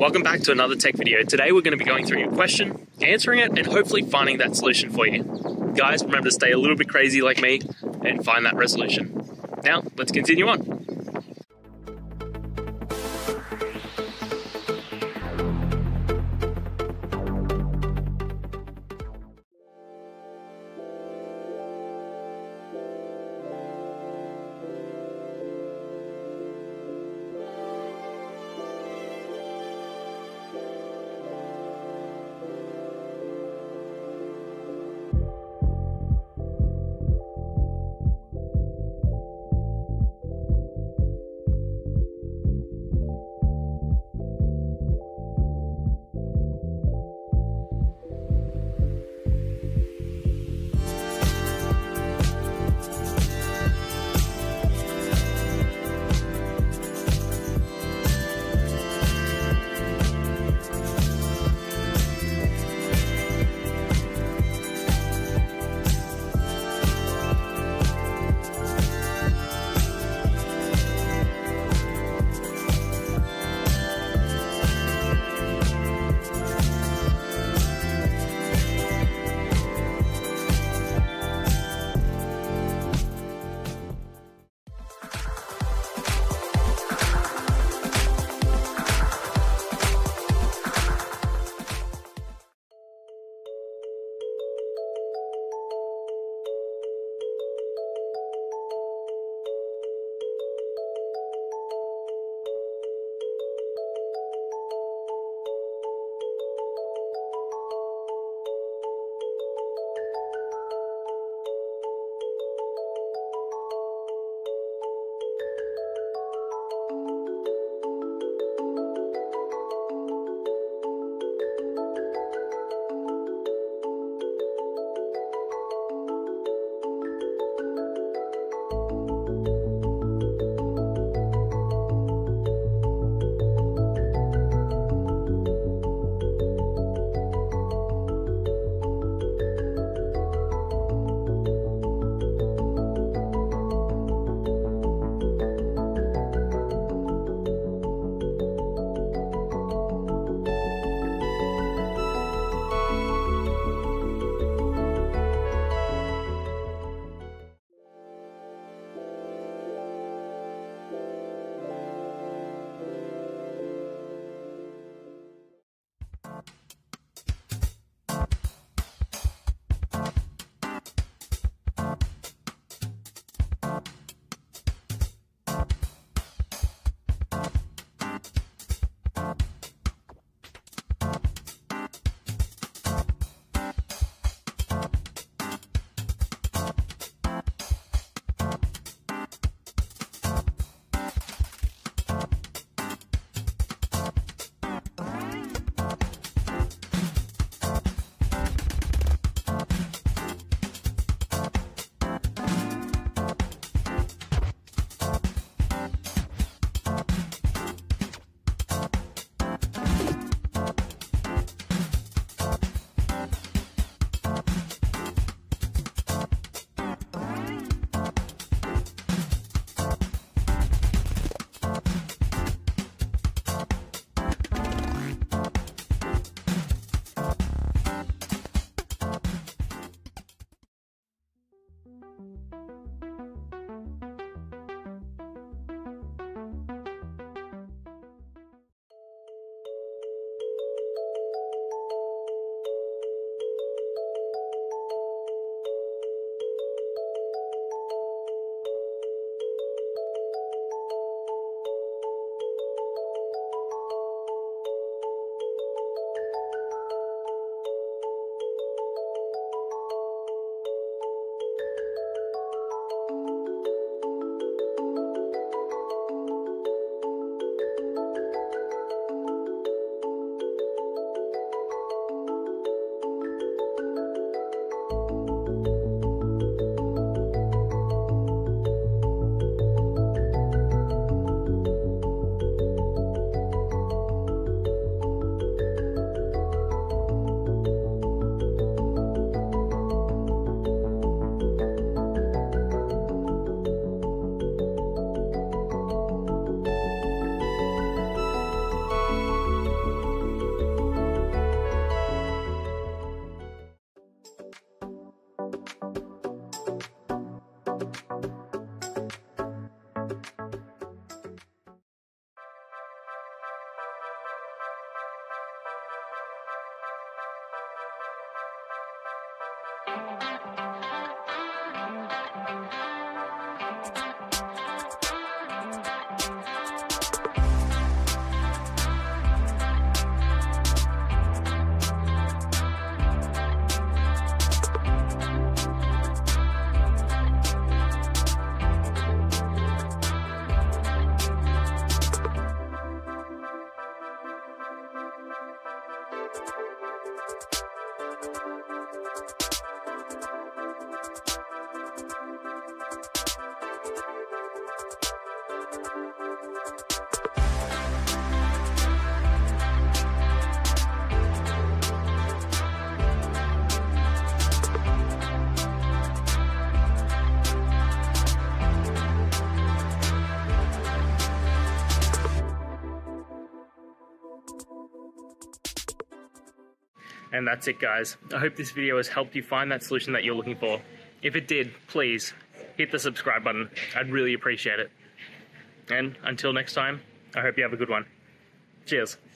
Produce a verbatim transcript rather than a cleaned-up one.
Welcome back to another tech video. Today we're going to be going through your question, answering it, and hopefully finding that solution for you. Guys, remember to stay a little bit crazy like me and find that resolution. Now, let's continue on. And that's it, guys. I hope this video has helped you find that solution that you're looking for. If it did, please hit the subscribe button. I'd really appreciate it. And until next time, I hope you have a good one. Cheers.